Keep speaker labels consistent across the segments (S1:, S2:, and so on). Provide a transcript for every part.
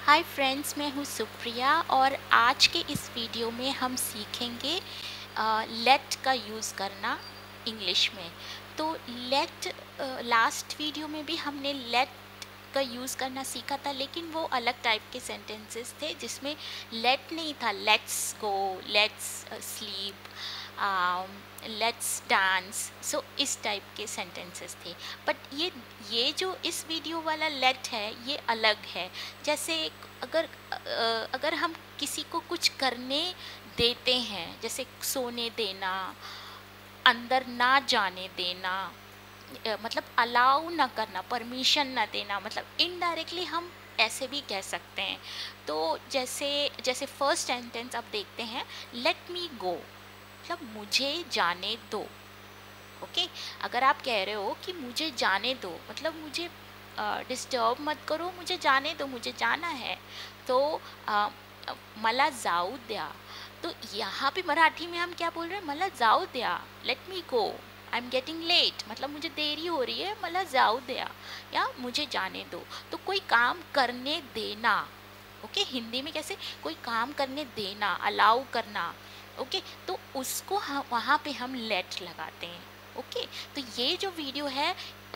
S1: Hi friends, मैं हूँ सुप्रिया और आज के इस वीडियो में हम सीखेंगे लेट का यूज़ करना इंग्लिश में। तो लेट, लास्ट वीडियो में भी हमने लेट का यूज़ करना सीखा था, लेकिन वो अलग टाइप के सेंटेंसेस थे जिसमें लेट नहीं था। Let's go, let's sleep, let's dance, so इस टाइप के सेंटेंसेस थे। बट ये जो इस वीडियो वाला लेट है ये अलग है। जैसे अगर हम किसी को कुछ करने देते हैं, जैसे सोने देना, अंदर ना जाने देना, मतलब अलाउ ना करना, परमिशन ना देना, मतलब इनडायरेक्टली हम ऐसे भी कह सकते हैं। तो जैसे जैसे फर्स्ट सेंटेंस अब देखते हैं, लेट मी गो, मतलब मुझे जाने दो। ओके, अगर आप कह रहे हो कि मुझे जाने दो, मतलब मुझे डिस्टर्ब मत करो, मुझे जाने दो, मुझे जाना है, तो अ, मला जाऊ द्या। तो यहाँ पे मराठी में हम क्या बोल रहे हैं, मला जाऊ द्या, let me go, I am getting late, मतलब मुझे देरी हो रही है, मला जाऊ द्या, या मुझे जाने दो। तो कोई काम करने देना, ओके, हिंदी में कैसे, कोई काम करने देना, अलाउ करना, ओके, तो उसको हम वहाँ पे हम लेट लगाते हैं। ओके, तो ये जो वीडियो है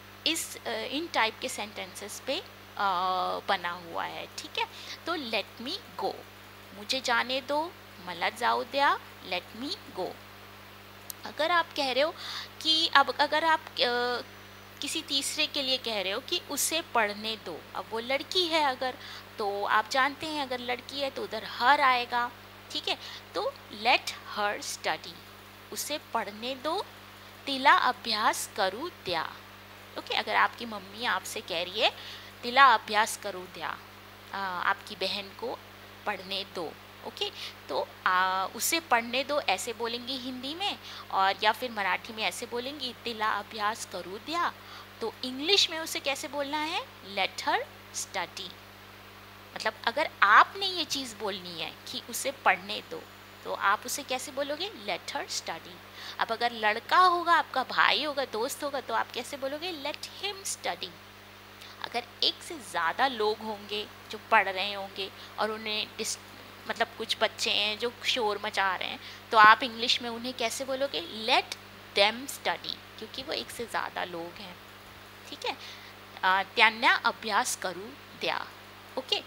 S1: इन टाइप के सेंटेंसेस पे बना हुआ है, ठीक है। तो लेट मी गो, मुझे जाने दो, मला जाऊ द्या, लेट मी गो। अगर आप कह रहे हो कि अब अगर आप किसी तीसरे के लिए कह रहे हो कि उसे पढ़ने दो, अब वो लड़की है अगर, तो आप जानते हैं अगर लड़की है तो उधर हर आएगा, ठीक है। तो लेट हर स्टडी, उसे पढ़ने दो, तिला अभ्यास करू द्या। ओके, अगर आपकी मम्मी आपसे कह रही है तिला अभ्यास करू द्या, आपकी बहन को पढ़ने दो, ओके, तो उसे पढ़ने दो ऐसे बोलेंगी हिंदी में, और या फिर मराठी में ऐसे बोलेंगी तिला अभ्यास करू द्या। तो इंग्लिश में उसे कैसे बोलना है, लेट हर स्टडी। मतलब अगर आपने ये चीज़ बोलनी है कि उसे पढ़ने दो, तो आप उसे कैसे बोलोगे, लेट हर स्टडी। अब अगर लड़का होगा, आपका भाई होगा, दोस्त होगा, तो आप कैसे बोलोगे, लेट हिम स्टडी। अगर एक से ज़्यादा लोग होंगे जो पढ़ रहे होंगे और उन्हें मतलब कुछ बच्चे हैं जो शोर मचा रहे हैं, तो आप इंग्लिश में उन्हें कैसे बोलोगे, लेट देम स्टडी, क्योंकि वो एक से ज़्यादा लोग हैं, ठीक है। त्यांना अभ्यास करू द्या। ओके,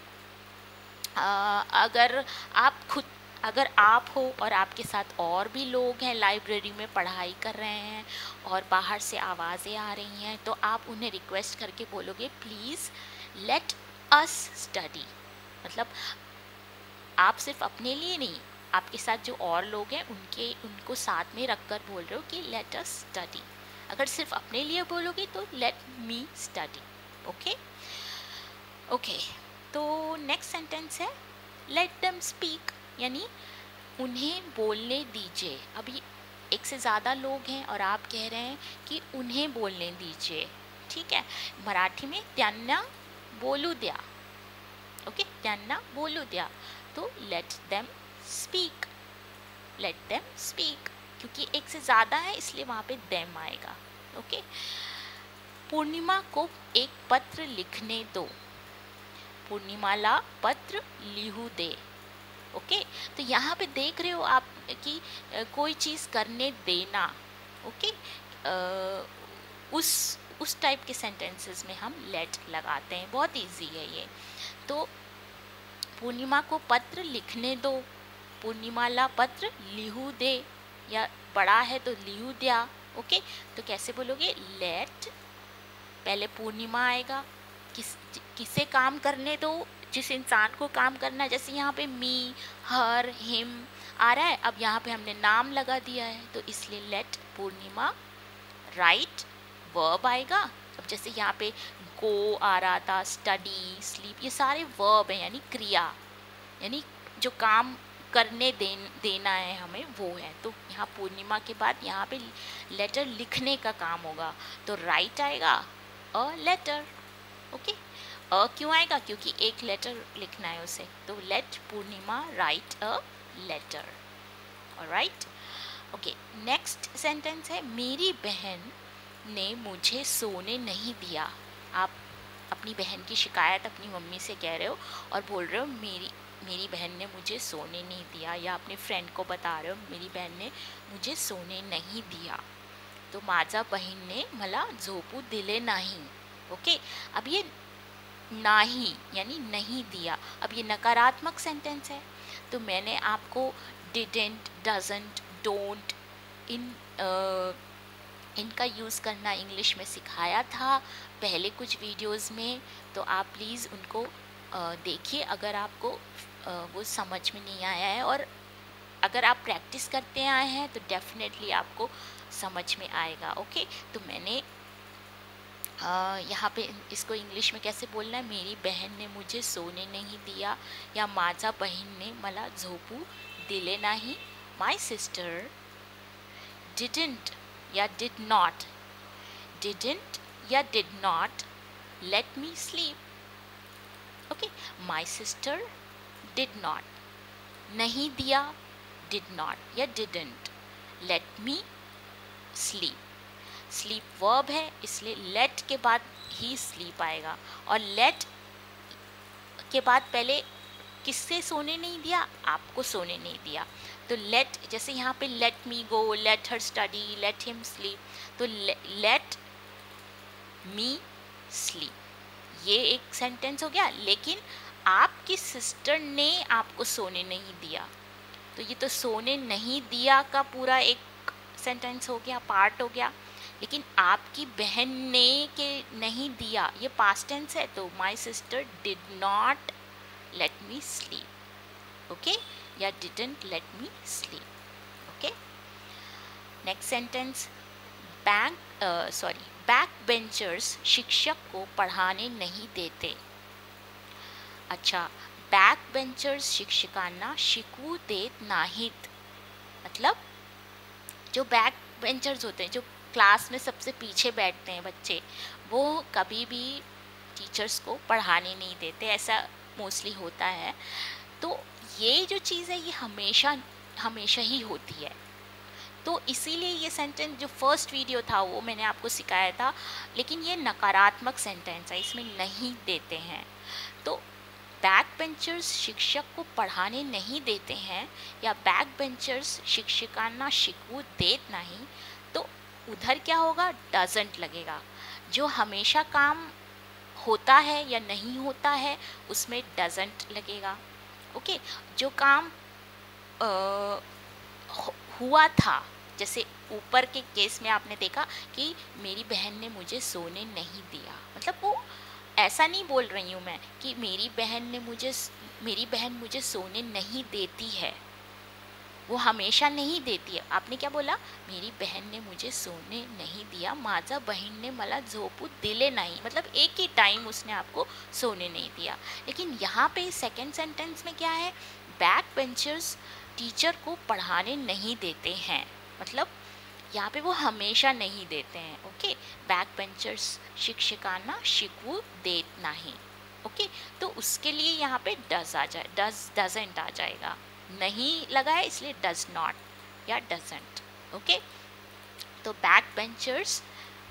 S1: अगर आप खुद, अगर आप हो और आपके साथ और भी लोग हैं, लाइब्रेरी में पढ़ाई कर रहे हैं और बाहर से आवाज़ें आ रही हैं, तो आप उन्हें रिक्वेस्ट करके बोलोगे, प्लीज़ लेट अस स्टडी। मतलब आप सिर्फ अपने लिए नहीं, आपके साथ जो और लोग हैं उनको साथ में रख कर बोल रहे हो कि लेट अस स्टडी। अगर सिर्फ अपने लिए बोलोगे तो let me study. Okay okay, तो नेक्स्ट सेंटेंस है, लेट देम स्पीक, यानी उन्हें बोलने दीजिए। अभी एक से ज़्यादा लोग हैं और आप कह रहे हैं कि उन्हें बोलने दीजिए, ठीक है। मराठी में त्यांना बोलू द्या। ओके, त्यांना बोलू द्या, तो let them speak, let them speak, क्योंकि एक से ज़्यादा है इसलिए वहाँ पे देम आएगा। ओके, पूर्णिमा को एक पत्र लिखने दो, पूर्णिमाला पत्र लिहू दे। ओके, तो यहाँ पे देख रहे हो आप कि कोई चीज़ करने देना। ओके, उस टाइप के सेंटेंसेस में हम लेट लगाते हैं, बहुत इजी है ये। तो पूर्णिमा को पत्र लिखने दो, पूर्णिमाला पत्र लिहू दे, या बड़ा है तो लिहू द्या। ओके, तो कैसे बोलोगे, लेट, पहले पूर्णिमा आएगा, किसे काम करने दो, जिस इंसान को काम करना है, जैसे यहाँ पे मी, हर, हिम आ रहा है, अब यहाँ पे हमने नाम लगा दिया है तो इसलिए लेट पूर्णिमा राइट, वर्ब आएगा। अब जैसे यहाँ पे गो आ रहा था, स्टडी, स्लीप, ये सारे वर्ब हैं, यानी क्रिया, यानी जो काम करने देना है हमें वो है। तो यहाँ पूर्णिमा के बाद यहाँ पे लेटर लिखने का काम होगा, तो राइट आएगा, अ लेटर। ओके, अ क्यों आएगा, क्योंकि एक लेटर लिखना है उसे, तो let Purnima write a letter. Alright, okay, next sentence है, मेरी बहन ने मुझे सोने नहीं दिया। आप अपनी बहन की शिकायत अपनी मम्मी से कह रहे हो और बोल रहे हो मेरी बहन ने मुझे सोने नहीं दिया, या अपने फ्रेंड को बता रहे हो मेरी बहन ने मुझे सोने नहीं दिया, तो माझा बहिणीने मला झोपू दिले नाही। ओके, अब ये नाही यानी नहीं दिया, अब ये नकारात्मक सेंटेंस है, तो मैंने आपको डिडेंट, डजंट, डोंट इन इनका यूज़ करना इंग्लिश में सिखाया था पहले कुछ वीडियोस में, तो आप प्लीज़ उनको देखिए अगर आपको वो समझ में नहीं आया है, और अगर आप प्रैक्टिस करते आए हैं तो डेफिनेटली आपको समझ में आएगा। ओके, तो मैंने यहाँ पे इसको इंग्लिश में कैसे बोलना है, मेरी बहन ने मुझे सोने नहीं दिया, या माझा बहिणीने मला झोपू दिले नाही, माय सिस्टर डिडंट या डिड नॉट, डिडंट या did not let me sleep. Okay, my sister did not, नहीं दिया डिड नॉट या didn't, let me sleep, sleep verb है इसलिए लेट के बाद ही स्लीप आएगा, और लेट के बाद पहले किससे सोने नहीं दिया, आपको सोने नहीं दिया, तो लेट, जैसे यहाँ पे let me go, let her study, let him sleep, तो लेट मी स्लीप, ये एक सेंटेंस हो गया। लेकिन आपकी सिस्टर ने आपको सोने नहीं दिया, तो ये तो सोने नहीं दिया का पूरा एक सेंटेंस हो गया, पार्ट हो गया। लेकिन आपकी बहन ने के नहीं दिया, ये पास्ट टेंस है, तो my sister did not let me sleep. Okay, या didn't let me sleep. Okay, next sentence, back benchers शिक्षक को पढ़ाने नहीं देते। अच्छा, बॅक बेंचर्स शिक्षकांना शिकवू देत नाहीत, मतलब जो बैक बेंचर्स होते हैं, जो क्लास में सबसे पीछे बैठते हैं बच्चे, वो कभी भी टीचर्स को पढ़ाने नहीं देते, ऐसा मोस्टली होता है। तो ये जो चीज़ है ये हमेशा हमेशा ही होती है, तो इसीलिए ये सेंटेंस जो फर्स्ट वीडियो था वो मैंने आपको सिखाया था, लेकिन ये नकारात्मक सेंटेंस है, इसमें नहीं देते हैं। तो बैक बेंचर्स शिक्षक को पढ़ाने नहीं देते हैं, या बैक बेंचर्स शिक्षकांना शिकवू देत नहीं, तो उधर क्या होगा, डजंट लगेगा। जो हमेशा काम होता है या नहीं होता है उसमें डजंट लगेगा। ओके, जो काम हुआ था, जैसे ऊपर के केस में आपने देखा कि मेरी बहन ने मुझे सोने नहीं दिया, मतलब वो ऐसा नहीं बोल रही हूँ मैं कि मेरी बहन मुझे सोने नहीं देती है, वो हमेशा नहीं देती है। आपने क्या बोला, मेरी बहन ने मुझे सोने नहीं दिया, माझा बहीण मला झोपू दिले नहीं, मतलब एक ही टाइम उसने आपको सोने नहीं दिया। लेकिन यहाँ पे सेकंड सेंटेंस में क्या है, बैक बेंचर्स टीचर को पढ़ाने नहीं देते हैं, मतलब यहाँ पे वो हमेशा नहीं देते हैं। ओके, बैक बेंचर्स शिक्षकांना शिकवू देत नाही। ओके, तो उसके लिए यहाँ पे डज आ जाए, डजंट आ जाएगा, नहीं लगा है इसलिए डज नॉट या डजंट। ओके, तो back benchers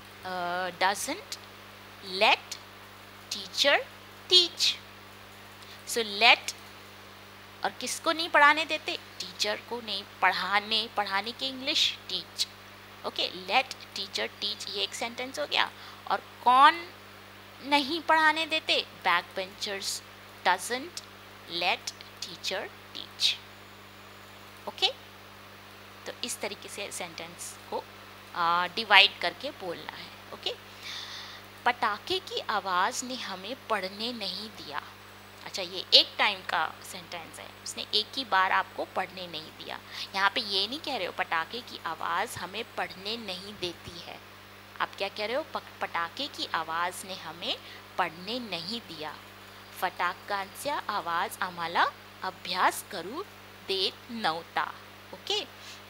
S1: doesn't let teacher teach. So let, और किसको नहीं पढ़ाने देते, टीचर को नहीं पढ़ाने के English teach. Okay, let teacher teach, ये एक सेंटेंस हो गया। और कौन नहीं पढ़ाने देते, back benchers doesn't let teacher teach. Okay, तो इस तरीके से सेंटेंस को डिवाइड करके बोलना है। ओके, पटाखे की आवाज़ ने हमें पढ़ने नहीं दिया। अच्छा, ये एक टाइम का सेंटेंस है, उसने एक ही बार आपको पढ़ने नहीं दिया। यहाँ पे ये नहीं कह रहे हो पटाखे की आवाज़ हमें पढ़ने नहीं देती है, आप क्या कह रहे हो, पटाखे की आवाज़ ने हमें पढ़ने नहीं दिया, फटाक्यांचा आवाज आम्हाला अभ्यास करू देत नव्हता। ओके,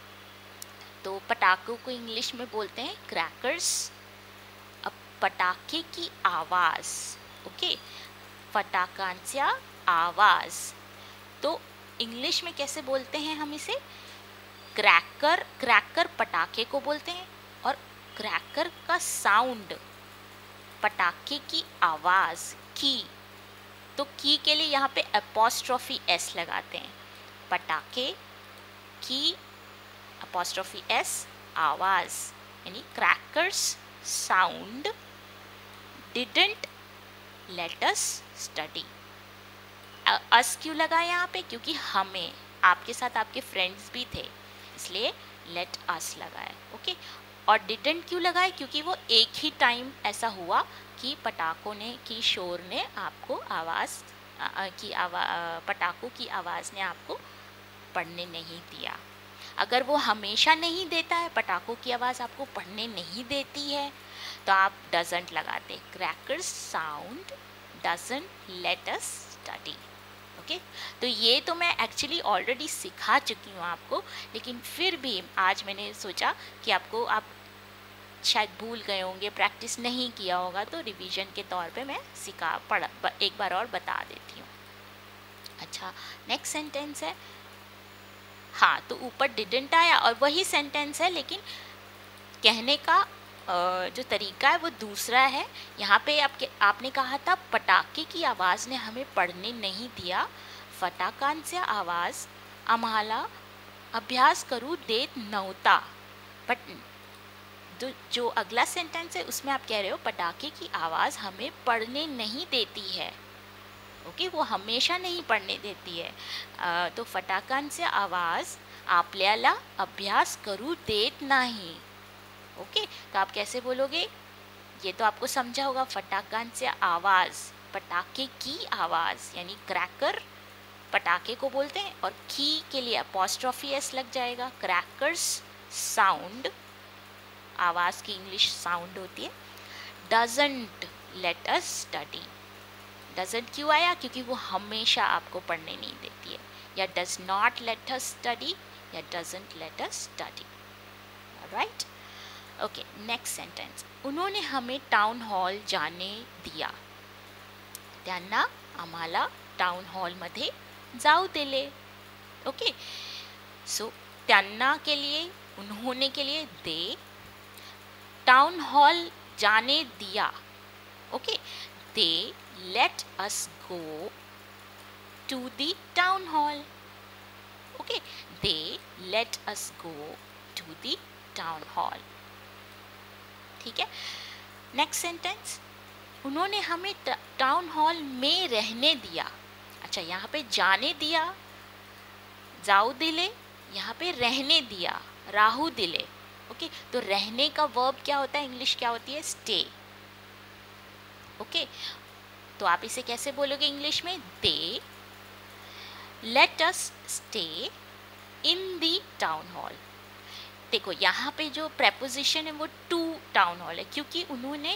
S1: तो पटाखों को इंग्लिश में बोलते हैं क्रैकर्स। अब पटाखे की आवाज़, ओके, फटाक्यांचा आवाज़, तो इंग्लिश में कैसे बोलते हैं हम इसे, क्रैकर। क्रैकर पटाखे को बोलते हैं, और क्रैकर का साउंड पटाखे की आवाज़, की, तो की के लिए यहाँ पे अपोस्ट्रोफी एस लगाते हैं। पटाखे की अपोस्ट्रोफी एस आवाज़, यानी crackers sound didn't let us study. Us क्यों लगा यहाँ पे? क्योंकि हमें, आपके साथ आपके फ्रेंड्स भी थे, इसलिए लेट अस लगाए। ओके, और डिडंट क्यों लगाए? क्योंकि वो एक ही टाइम ऐसा हुआ कि पटाखों ने, की शोर ने आपको आवाज़ पटाखों की आवाज़ ने आपको पढ़ने नहीं दिया। अगर वो हमेशा नहीं देता है, पटाखों की आवाज़ आपको पढ़ने नहीं देती है, तो आप डजंट लगाते। Crackers sound doesn't let us study. Okay, तो ये तो मैं एक्चुअली ऑलरेडी सिखा चुकी हूँ आपको, लेकिन फिर भी आज मैंने सोचा कि आपको, आप शायद भूल गए होंगे, प्रैक्टिस नहीं किया होगा, तो रिवीजन के तौर पे मैं एक बार और बता देती हूँ। अच्छा, नेक्स्ट सेंटेंस है, हाँ, तो ऊपर डिडंट आया और वही सेंटेंस है, लेकिन कहने का जो तरीका है वो दूसरा है। यहाँ पे आपने कहा था पटाखे की आवाज़ ने हमें पढ़ने नहीं दिया, फटाकांचे आवाज आम्हाला अभ्यास करू देत नव्हता। बट जो अगला सेंटेंस है उसमें आप कह रहे हो पटाखे की आवाज़ हमें पढ़ने नहीं देती है। ओके, वो हमेशा नहीं पढ़ने देती है। तो फटाकांचे आवाज़ आपल्याला अभ्यास करू देत नाही। ओके, तो आप कैसे बोलोगे? ये तो आपको समझा होगा, फटाकांचे आवाज़, पटाखे की आवाज़ यानी क्रैकर पटाखे को बोलते हैं, और की के लिए अपॉस्ट्रोफी एस लग जाएगा। क्रैकर्स साउंड, आवाज़ की इंग्लिश साउंड होती है। Doesn't let us study, doesn't क्यों आया? क्योंकि वो हमेशा आपको पढ़ने नहीं देती है। या does not let us study या doesn't let us study. Right, okay, next sentence, उन्होंने हमें टाउन हॉल जाने दिया, त्यांना आम्हाला टाउन हॉलमध्ये जाऊ दिले। ओके, सो त्यांना के लिए, उन्होंने के लिए दे, टाउन हॉल जाने दिया। Okay, they let us go to the town hall. Okay, they let us go to the town hall. ठीक है, नेक्स्ट सेंटेंस, उन्होंने हमें टाउन हॉल में रहने दिया। अच्छा, यहाँ पे जाने दिया, जाऊ दिले, यहाँ पे रहने दिया, राहू दिले। ओके, तो रहने का वर्ब क्या होता है? इंग्लिश क्या होती है? स्टे। ओके, तो आप इसे कैसे बोलोगे इंग्लिश में? They let us stay in the town hall. देखो, यहाँ पे जो प्रेपोजिशन है वो टू टाउन हॉल है, क्योंकि उन्होंने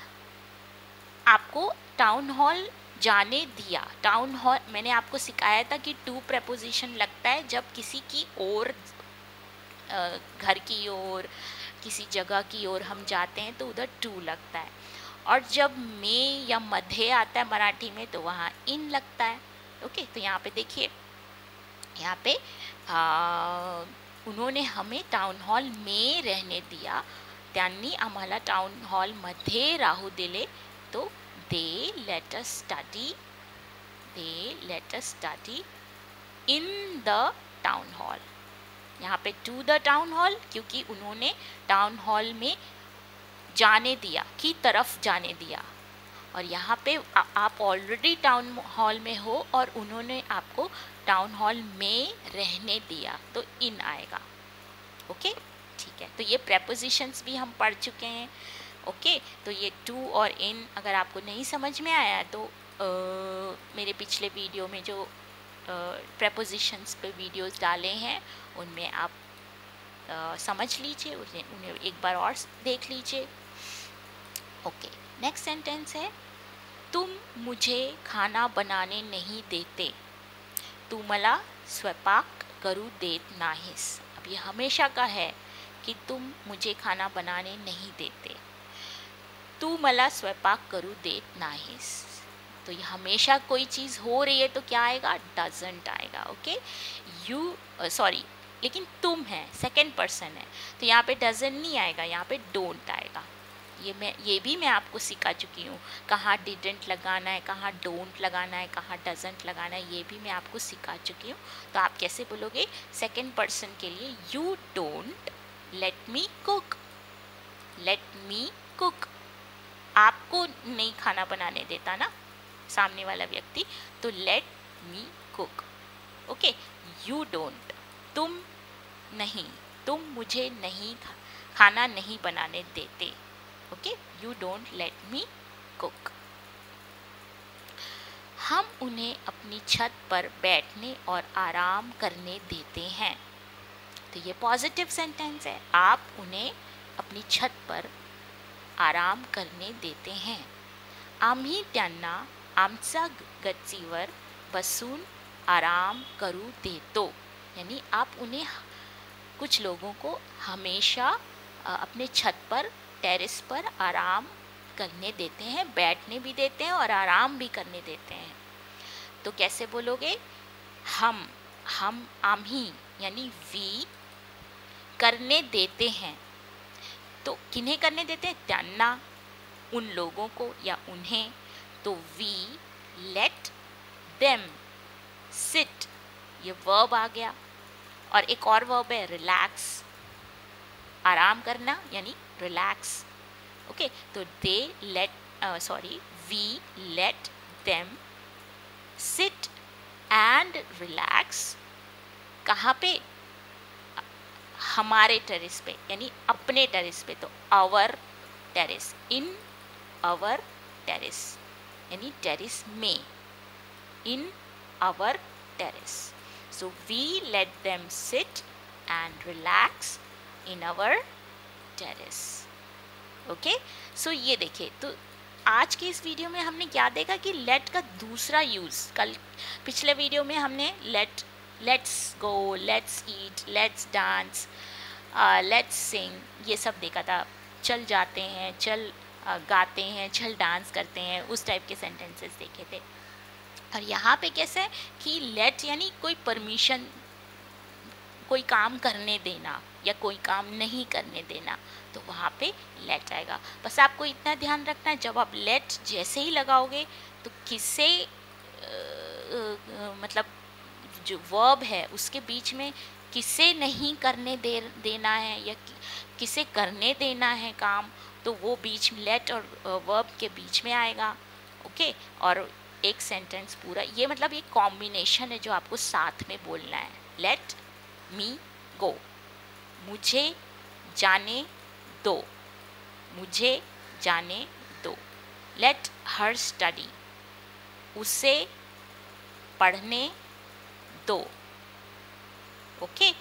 S1: आपको टाउन हॉल जाने दिया। टाउन हॉल मैंने आपको सिखाया था कि टू प्रेपोजिशन लगता है जब किसी की ओर, घर की ओर, किसी जगह की ओर हम जाते हैं तो उधर टू लगता है, और जब में या मध्य आता है मराठी में तो वहाँ इन लगता है। ओके, तो यहाँ पे देखिए, यहाँ पे उन्होंने हमें टाउन हॉल में रहने दिया, त्यांनी आम्हाला टाउन हॉल मध्ये राहू दिले, तो they let us study in the town hall। यहाँ पे to the town hall क्योंकि उन्होंने टाउन हॉल में जाने दिया, की तरफ जाने दिया, और यहाँ पे आप ऑलरेडी टाउन हॉल में हो और उन्होंने आपको टाउन हॉल में रहने दिया, तो इन आएगा। ओके, ठीक है, तो ये प्रेपोजिशंस भी हम पढ़ चुके हैं। ओके, तो ये टू और इन अगर आपको नहीं समझ में आया तो मेरे पिछले वीडियो में जो प्रेपोजिशंस पे वीडियोस डाले हैं उनमें आप समझ लीजिए, उन्हें एक बार और देख लीजिए। ओके, नेक्स्ट सेंटेंस है, तुम मुझे खाना बनाने नहीं देते, तू मला स्वयंपाक करू देत नाहीस। अब ये हमेशा का है कि तुम मुझे खाना बनाने नहीं देते, तू मला स्वयंपाक करू देत नाहीस। तो ये हमेशा कोई चीज़ हो रही है तो क्या आएगा? डजंट आएगा। ओके, यू सॉरी, लेकिन तुम है, सेकेंड पर्सन है, तो यहाँ पे डजंट नहीं आएगा, यहाँ पे डोंट आएगा। ये भी मैं आपको सिखा चुकी हूँ, कहाँ डिडंट लगाना है, कहाँ डोंट लगाना है, कहाँ डजंट लगाना है, ये भी मैं आपको सिखा चुकी हूँ। तो आप कैसे बोलोगे सेकंड पर्सन के लिए, you don't let me cook, let me cook. आपको नहीं खाना बनाने देता ना सामने वाला व्यक्ति, तो let me cook. Okay, you don't, तुम नहीं, तुम मुझे नहीं खाना नहीं बनाने देते। Okay, you don't let me cook. हम उन्हें अपनी छत पर बैठने और आराम करने देते हैं। तो ये पॉजिटिव सेंटेंस है, आप उन्हें अपनी छत पर आराम करने देते हैं। आम्ही त्यांना आमच्या गच्चीवर बसून आराम करू देतो, यानी आप उन्हें, कुछ लोगों को हमेशा अपने छत पर, टेरेस पर आराम करने देते हैं, बैठने भी देते हैं और आराम भी करने देते हैं। तो कैसे बोलोगे, हम आम्ही यानी वी करने देते हैं। तो किन्हें करने देते हैं, त्यांना, उन लोगों को या उन्हें। तो वी लेट देम सिट, ये वर्ब आ गया। और एक और वर्ब है रिलैक्स, आराम करना यानी रिलैक्स। ओके, तो they let we let them sit and relax. कहाँ पे, हमारे टेरेस पे, यानी अपने टेरेस पे। तो our terrace, in our terrace, यानी टेरेस में, in our terrace. So we let them sit and relax in our terrace. Okay? So ये देखिए, तो आज की इस वीडियो में हमने क्या देखा कि लेट का दूसरा यूज़, कल पिछले वीडियो में हमने let's go, let's eat, let's dance, let's sing, ये सब देखा था। चल जाते हैं, चल गाते हैं, चल डांस करते हैं, उस टाइप के सेंटेंसेस देखे थे। और यहाँ पे कैसे है कि लेट यानी कोई परमिशन, कोई काम करने देना या कोई काम नहीं करने देना, तो वहाँ पे लेट आएगा। बस आपको इतना ध्यान रखना है, जब आप लेट जैसे ही लगाओगे तो किसे मतलब जो वर्ब है उसके बीच में किसे नहीं करने देना है या किसे करने देना है काम, तो वो बीच में लेट और वर्ब के बीच में आएगा। ओके, और एक सेंटेंस पूरा, ये मतलब ये कॉम्बिनेशन है जो आपको साथ में बोलना है। लेट मी गो, मुझे जाने दो, मुझे जाने दो। लेट हर स्टडी, उसे पढ़ने दो। Okay,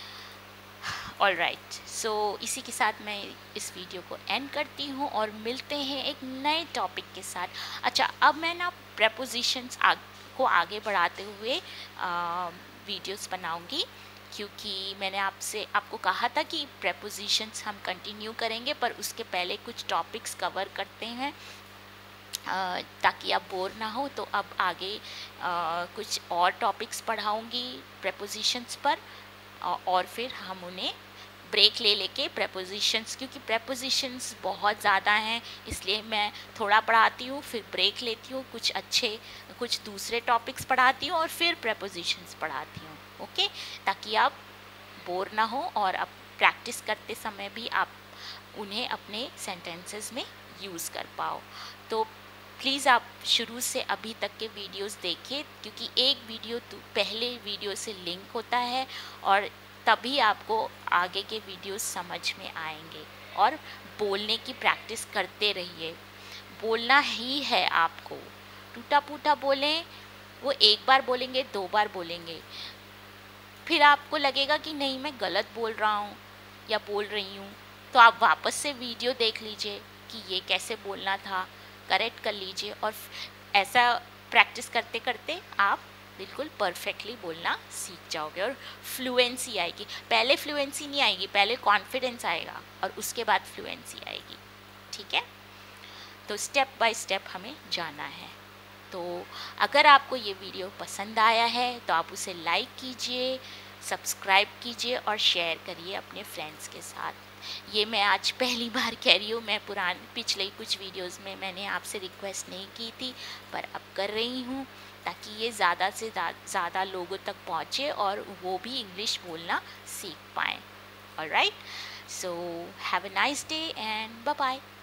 S1: all right. सो इसी के साथ मैं इस वीडियो को एंड करती हूँ और मिलते हैं एक नए टॉपिक के साथ। अच्छा, अब मैं ना प्रेपोजिशंस को आगे बढ़ाते हुए वीडियोस बनाऊंगी, क्योंकि मैंने आपको कहा था कि प्रेपोजिशंस हम कंटिन्यू करेंगे, पर उसके पहले कुछ टॉपिक्स कवर करते हैं ताकि आप बोर ना हो। तो अब आगे कुछ और टॉपिक्स पढ़ाऊंगी प्रेपोजिशंस पर, और फिर हम उन्हें ब्रेक ले लेके प्रेपोजिशंस, क्योंकि प्रेपोजिशंस बहुत ज़्यादा हैं, इसलिए मैं थोड़ा पढ़ाती हूँ, फिर ब्रेक लेती हूँ, कुछ दूसरे टॉपिक्स पढ़ाती हूँ और फिर प्रेपोजिशंस पढ़ाती हूँ। ओके, ताकि आप बोर ना हो और आप प्रैक्टिस करते समय भी आप उन्हें अपने सेंटेंसेस में यूज़ कर पाओ। तो प्लीज़ आप शुरू से अभी तक के वीडियोस देखिए, क्योंकि एक वीडियो पहले वीडियो से लिंक होता है और तभी आपको आगे के वीडियोस समझ में आएंगे। और बोलने की प्रैक्टिस करते रहिए, बोलना ही है आपको। टूटा फूटा बोलें, वो एक बार बोलेंगे, 2 बार बोलेंगे, फिर आपको लगेगा कि नहीं मैं गलत बोल रहा हूँ या बोल रही हूँ, तो आप वापस से वीडियो देख लीजिए कि ये कैसे बोलना था, करेक्ट कर लीजिए। और ऐसा प्रैक्टिस करते करते आप बिल्कुल परफेक्टली बोलना सीख जाओगे और फ्लुएंसी आएगी। पहले फ्लुएंसी नहीं आएगी, पहले कॉन्फिडेंस आएगा और उसके बाद फ्लुएंसी आएगी। ठीक है, तो स्टेप बाय स्टेप हमें जाना है। तो अगर आपको ये वीडियो पसंद आया है तो आप उसे लाइक कीजिए, सब्सक्राइब कीजिए और शेयर करिए अपने फ्रेंड्स के साथ। ये मैं आज पहली बार कह रही हूँ, मैं पिछले कुछ वीडियोस में मैंने आपसे रिक्वेस्ट नहीं की थी, पर अब कर रही हूँ ताकि ये ज़्यादा से ज़्यादा लोगों तक पहुँचे और वो भी इंग्लिश बोलना सीख पाएँ। Alright, so have a nice day and bye bye.